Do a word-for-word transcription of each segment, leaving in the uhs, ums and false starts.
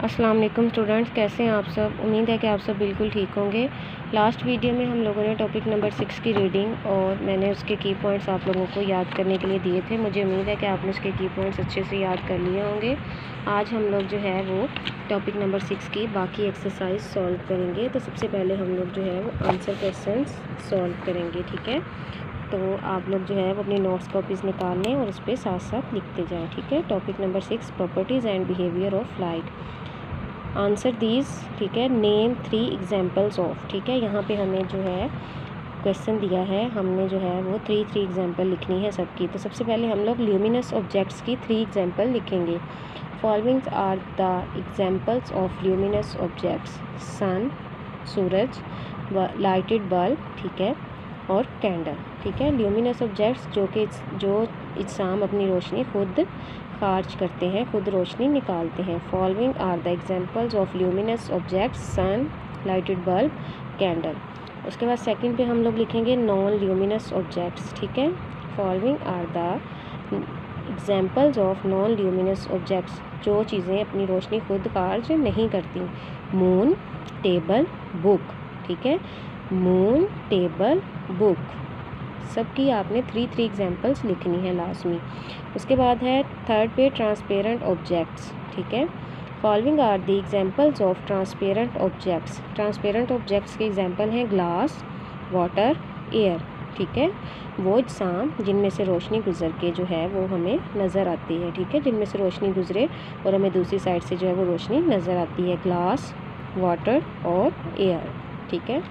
अस्सलाम वालेकुम स्टूडेंट्स, कैसे हैं आप सब। उम्मीद है कि आप सब बिल्कुल ठीक होंगे। लास्ट वीडियो में हम लोगों ने टॉपिक नंबर सिक्स की रीडिंग और मैंने उसके की पॉइंट्स आप लोगों को याद करने के लिए दिए थे। मुझे उम्मीद है कि आपने उसके की पॉइंट्स अच्छे से याद कर लिए होंगे। आज हम लोग जो है वो टॉपिक नंबर सिक्स की बाकी एक्सरसाइज सॉल्व करेंगे। तो सबसे पहले हम लोग जो है वो आंसर क्वेश्चन सॉल्व करेंगे, ठीक है। तो आप लोग जो है वो अपनी नोट्स कॉपीज़ निकाल लें और उस पर साथ साथ लिखते जाएँ, ठीक है। Topic number six, properties and behaviour of light. Answer these, ठीक है। नेम थ्री एग्जांपल्स ऑफ, ठीक है। यहाँ पे हमें जो है क्वेश्चन दिया है, हमने जो है वो थ्री थ्री एग्जांपल लिखनी है सबकी। तो सबसे पहले हम लोग ल्यूमिनस ऑब्जेक्ट्स की थ्री एग्जांपल लिखेंगे। Following are the examples of luminous objects: sun, सूरज, लाइटेड बल्ब, ठीक है, और कैंडल, ठीक है। ल्यूमिनस ऑब्जेक्ट्स जो कि जो इंसान अपनी रोशनी खुद खारिज करते हैं, खुद रोशनी निकालते हैं। Following are the examples of luminous objects: sun, lighted bulb, candle. उसके बाद सेकंड पे हम लोग लिखेंगे नॉन ल्यूमिनस ऑब्जेक्ट्स, ठीक है। Following are the examples of non luminous objects, जो चीज़ें अपनी रोशनी खुद खारिज नहीं करती: मून, टेबल, बुक, ठीक है। मून, टेबल, बुक, सबकी आपने थ्री थ्री एग्जांपल्स लिखनी है लाजमी। उसके बाद है थर्ड पे ट्रांसपेरेंट ऑब्जेक्ट्स, ठीक है। Following are the examples of transparent objects. Transparent objects के एग्जांपल हैं ग्लास, वाटर, एयर, ठीक है। वो अजसाम जिनमें से रोशनी गुजर के जो है वो हमें नज़र आती है, ठीक है। जिनमें से रोशनी गुजरे और हमें दूसरी साइड से जो है वो रोशनी नज़र आती है: ग्लास, वाटर और एयर, ठीक है।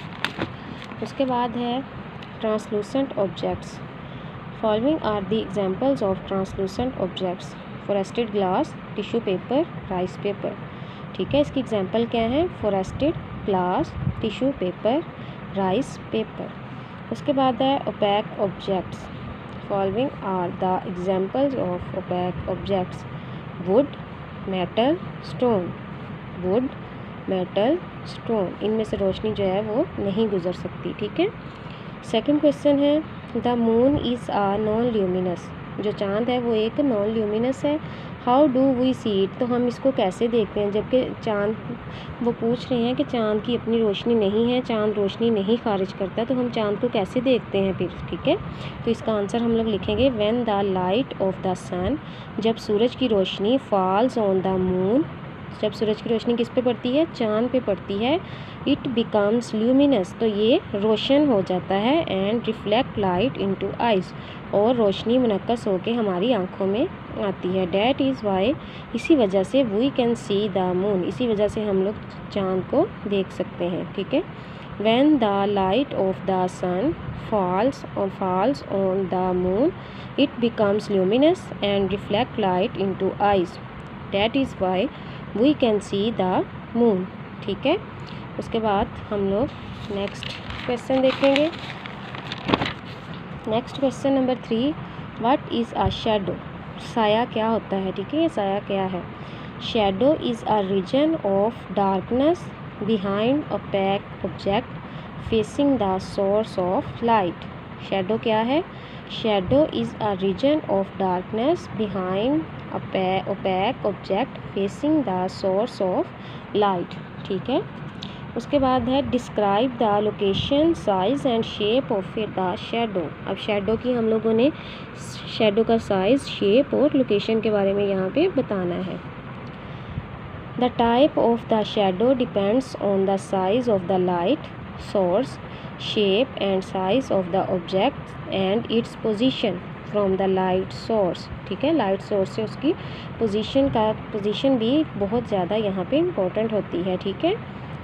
उसके बाद है translucent objects. Following are the examples of translucent objects: frosted glass, tissue paper, rice paper, ठीक है। इसकी एग्जांपल क्या है? Frosted glass, tissue paper, rice paper. उसके बाद है opaque objects. Following are the examples of opaque objects: wood, metal, stone. Wood, metal, stone, इनमें से रोशनी जो है वो नहीं गुजर सकती, ठीक है। सेकंड क्वेश्चन है the moon is a non luminous. जो चांद है वो एक नॉन ल्यूमिनस है। How do we see it, तो हम इसको कैसे देखते हैं, जबकि चांद, वो पूछ रहे हैं कि चांद की अपनी रोशनी नहीं है, चांद रोशनी नहीं खारिज करता, तो हम चांद को कैसे देखते हैं फिर, ठीक है। तो इसका आंसर हम लोग लिखेंगे when the light of the sun, जब सूरज की रोशनी, फॉल्स ऑन द मून, जब सूरज की रोशनी किस पे पड़ती है? चांद पे पड़ती है। इट बिकम्स ल्यूमिनस, तो ये रोशन हो जाता है। And reflect light into eyes, और रोशनी मुनक्कस होके हमारी आंखों में आती है। डैट इज़ वाई, इसी वजह से we can see the moon, इसी वजह से हम लोग चांद को देख सकते हैं, ठीक है। When the light of the sun falls और falls on the moon, it becomes luminous and reflect light into eyes. That is why we can see the moon, ठीक है। उसके बाद हम लोग नेक्स्ट क्वेश्चन देखेंगे। Next question number three, what is a shadow. साया क्या होता है, ठीक है। ये साया क्या है? Shadow is a region of darkness behind opaque object facing the source of light. Shadow क्या है? Shadow is a region of darkness behind opaque object facing the source of light, ठीक है। उसके बाद है describe the location, size and shape of the shadow. अब shadow की हम लोगों ने शैडो का साइज़, शेप और लोकेशन के बारे में यहाँ पे बताना है। The type of the shadow depends on the size of the light source, shape and size of the object and its position from the light source, ठीक है। लाइट सोर्स से उसकी पोजीशन का पोजीशन भी बहुत ज़्यादा यहाँ पे इम्पोर्टेंट होती है, ठीक है।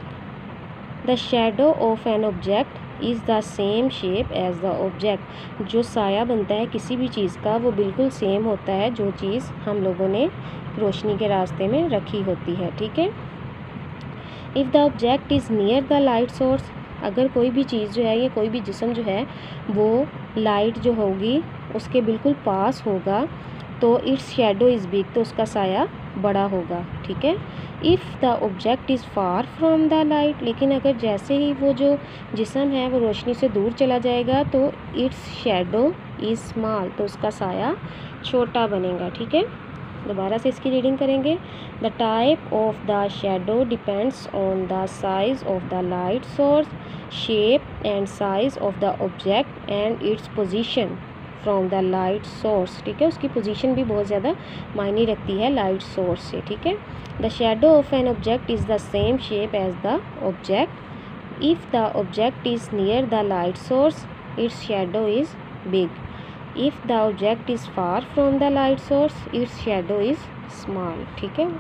The shadow of an object is the same shape as the object. जो साया बनता है किसी भी चीज़ का वो बिल्कुल सेम होता है जो चीज़ हम लोगों ने रोशनी के रास्ते में रखी होती है, ठीक है। If the object is near the light source, अगर कोई भी चीज़ जो है, ये कोई भी जिस्म जो है वो लाइट जो होगी उसके बिल्कुल पास होगा, तो इट्स शैडो इज़ बिग, तो उसका साया बड़ा होगा, ठीक है। If the object is far from the light, लेकिन अगर जैसे ही वो जो जिस्म है वो रोशनी से दूर चला जाएगा तो इट्स शैडो इज़ स्मॉल, तो उसका साया छोटा बनेगा, ठीक है। द दोबारा से इसकी रीडिंग करेंगे। The type of the shadow depends on the size of the light source, shape and size of the object and its position from the light source. ठीक है, उसकी पोजीशन भी बहुत ज़्यादा मायने रखती है लाइट सोर्स से। ठीक है, the shadow of an object is the same shape as the object. If the object is near the light source its shadow is big. If the object is far from the light source, its shadow is small। ठीक है,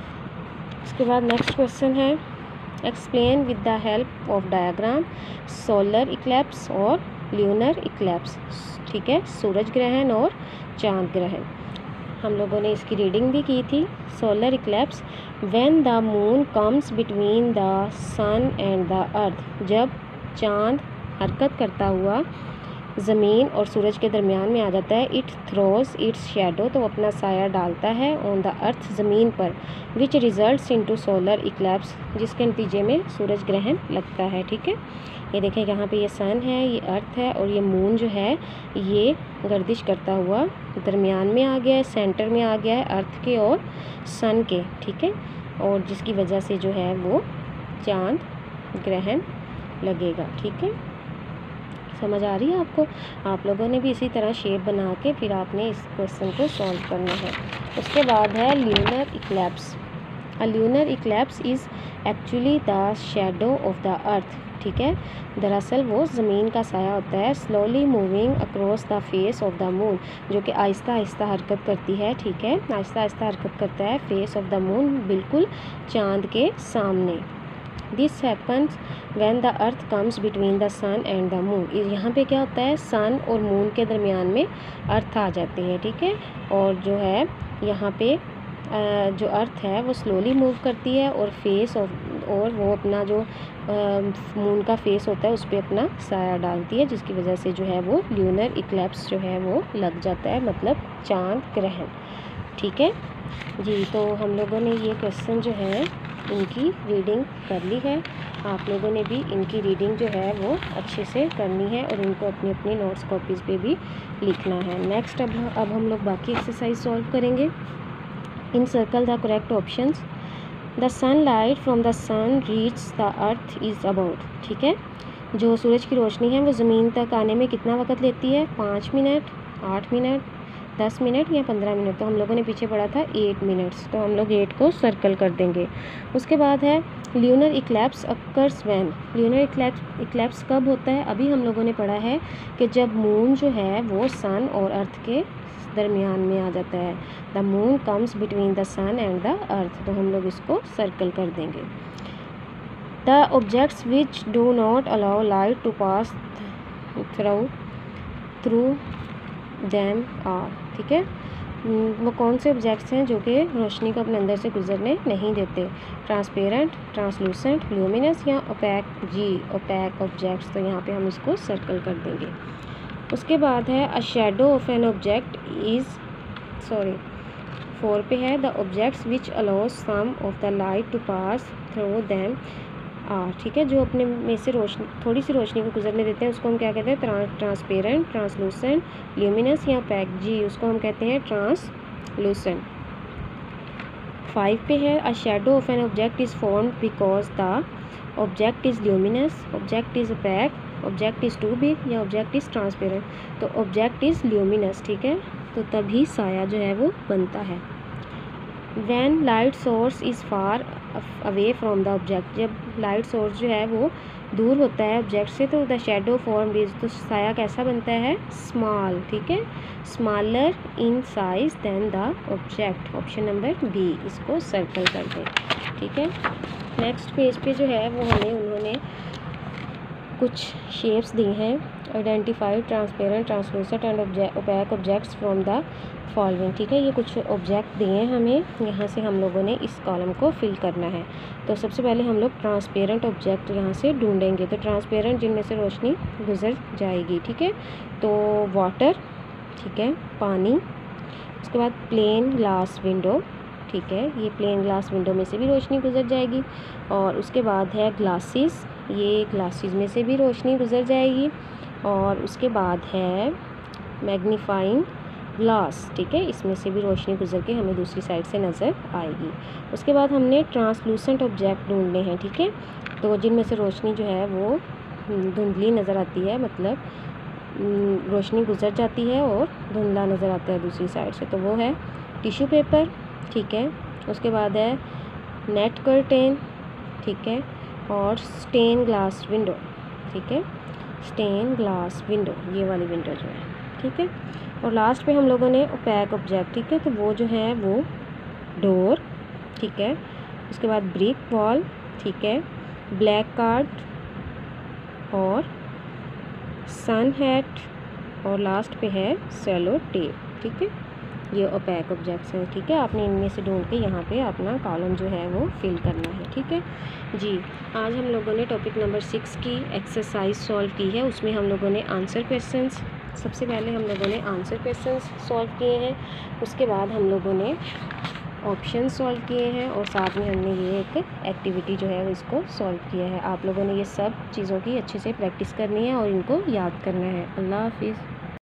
उसके बाद next question है, explain with the help of diagram solar eclipse और lunar eclipse. ठीक है, सूरज ग्रहण और चांद ग्रहण। हम लोगों ने इसकी रीडिंग भी की थी। Solar eclipse, when the moon comes between the sun and the earth, जब चांद हरकत करता हुआ ज़मीन और सूरज के दरमियान में आ जाता है। इट थ्रोज इट्स शेडो, तो अपना साया डालता है ऑन द अर्थ, ज़मीन पर, which results into solar eclipse, जिसके नतीजे में सूरज ग्रहण लगता है। ठीक है, ये देखें यहाँ पे ये सन है, ये अर्थ है और ये मून जो है ये गर्दिश करता हुआ दरमियान में आ गया है, सेंटर में आ गया है अर्थ के और सन के। ठीक है, और जिसकी वजह से जो है वो चांद ग्रहण लगेगा। ठीक है, समझ आ रही है आपको? आप लोगों ने भी इसी तरह शेप बना के फिर आपने इस क्वेश्चन को सॉल्व करना है। उसके बाद है lunar eclipse. A lunar eclipse is actually the shadow of the earth. ठीक है, दरअसल वो ज़मीन का साया होता है, slowly moving across the face of the moon, जो कि आहिस्ता आहिस्ता हरकत करती है। ठीक है, आहिस्ता आहिस्ता हरकत करता है फेस ऑफ द मून, बिल्कुल चांद के सामने। This happens when the earth comes between the sun and the moon. यहाँ पे क्या होता है, सन और मून के दरमियान में अर्थ आ जाती है। ठीक है, और जो है यहाँ पे जो अर्थ है वो स्लोली मूव करती है और फेस और वो अपना जो मून का फेस होता है उस पर अपना साया डालती है, जिसकी वजह से जो है वो ल्यूनर इक्लिप्स जो है वो लग जाता है, मतलब चांद ग्रहण। ठीक है जी, तो हम लोगों ने ये क्वेश्चन जो है इनकी रीडिंग कर ली है। आप लोगों ने भी इनकी रीडिंग जो है वो अच्छे से करनी है और इनको अपनी अपनी नोट्स कॉपीज़ पे भी लिखना है। नेक्स्ट अब अब हम लोग बाकी एक्सरसाइज सॉल्व करेंगे। Encircle the correct options. The sun light from the sun reach the earth is about. ठीक है, जो सूरज की रोशनी है वो ज़मीन तक आने में कितना वक्त लेती है, पाँच मिनट, आठ मिनट, दस मिनट या पंद्रह मिनट। तो हम लोगों ने पीछे पढ़ा था एट मिनट्स, तो हम लोग एट को सर्कल कर देंगे। उसके बाद है lunar eclipse occurs when. Lunar eclipse eclipse कब होता है? अभी हम लोगों ने पढ़ा है कि जब मून जो है वो सन और अर्थ के दरमियान में आ जाता है। The moon comes between the sun and the earth, तो हम लोग इसको सर्कल कर देंगे। The objects which do not allow light to pass through through them are. ठीक है, वो कौन से ऑब्जेक्ट्स हैं जो कि रोशनी को अपने अंदर से गुजरने नहीं देते? ट्रांसपेरेंट, ट्रांसलूसेंट, ल्यूमिनस या ओपैक। जी, ओपैक ऑब्जेक्ट्स, तो यहाँ पे हम इसको सर्कल कर देंगे। उसके बाद है a shadow of an object is sorry four पे है the objects which allows some of the light to pass through them are. ठीक है, जो अपने में से रोशनी थोड़ी सी रोशनी को गुजरने देते हैं उसको हम क्या कहते हैं? ट्रांसपेरेंट, ट्रांसलूसेंट, ल्यूमिनस या पैक। जी, उसको हम कहते हैं ट्रांसलूसेंट। फाइव पे है a shadow of an object is formed because the object is luminous, object is opaque, object is too big या ऑब्जेक्ट इज़ ट्रांसपेरेंट। तो ऑब्जेक्ट इज़ ल्यूमिनस। ठीक है, तो तभी साया जो है वो बनता है। When light source is far away from the object, जब लाइट सोर्स जो है वो दूर होता है ऑब्जेक्ट से, तो द शेडो फॉर्म इज, तो साया कैसा बनता है? स्मॉल। ठीक है, smaller in size than the object. Option number B, इसको सर्कल कर दें। ठीक है, नेक्स्ट पेज पे जो है वो हमें उन्होंने कुछ शेप्स दी हैं। Identified transparent, translucent and opaque objects from the following. ठीक है, ये कुछ ऑब्जेक्ट दिए हैं हमें, यहाँ से हम लोगों ने इस कॉलम को फिल करना है। तो सबसे पहले हम लोग ट्रांसपेरेंट ऑब्जेक्ट यहाँ से ढूंढेंगे। तो ट्रांसपेरेंट जिनमें से रोशनी गुजर जाएगी। ठीक है, तो वाटर, ठीक है, पानी। उसके बाद प्लेन ग्लास विंडो। ठीक है, ये प्लेन ग्लास विंडो में से भी रोशनी गुजर जाएगी। और उसके बाद है ग्लासेस, ये ग्लासेस में से भी रोशनी गुजर जाएगी। और उसके बाद है मैग्नीफाइंग ग्लास, ठीक है, इसमें से भी रोशनी गुजर के हमें दूसरी साइड से नज़र आएगी। उसके बाद हमने ट्रांसलूसेंट ऑब्जेक्ट ढूंढने हैं, ठीक है, तो जिनमें से रोशनी जो है वो धुंधली नज़र आती है, मतलब रोशनी गुजर जाती है और धुंधला नज़र आता है दूसरी साइड से, तो वो है टिश्यू पेपर, ठीक है। उसके बाद है नेट कर्टेन, ठीक है, और स्टेन ग्लास विंडो, ठीक है, स्टेन ग्लास विंडो, ये वाली विंडो जो है, ठीक है। और लास्ट पे हम लोगों ने ओपैक ऑब्जेक्ट, ठीक है, तो वो जो है वो डोर, ठीक है। उसके बाद ब्रिक वॉल, ठीक है, ब्लैक कार्ड और सन हैट, और लास्ट पे है सेलो टेप, ठीक है। ये ओपैक ऑब्जेक्ट्स हैं, ठीक है। आपने इनमें से ढूंढ के यहाँ पे अपना कॉलम जो है वो फिल करना है, ठीक है जी। आज हम लोगों ने टॉपिक नंबर सिक्स की एक्सरसाइज सॉल्व की है। उसमें हम लोगों ने आंसर क्वेश्चंस, सबसे पहले हम लोगों ने आंसर क्वेश्चंस सॉल्व किए हैं, उसके बाद हम लोगों ने ऑप्शन सॉल्व किए हैं, और साथ में हमने ये एक एक्टिविटी जो है वो इसको सॉल्व किया है। आप लोगों ने ये सब चीज़ों की अच्छे से प्रैक्टिस करनी है और इनको याद करना है। अल्लाह हाफिज़।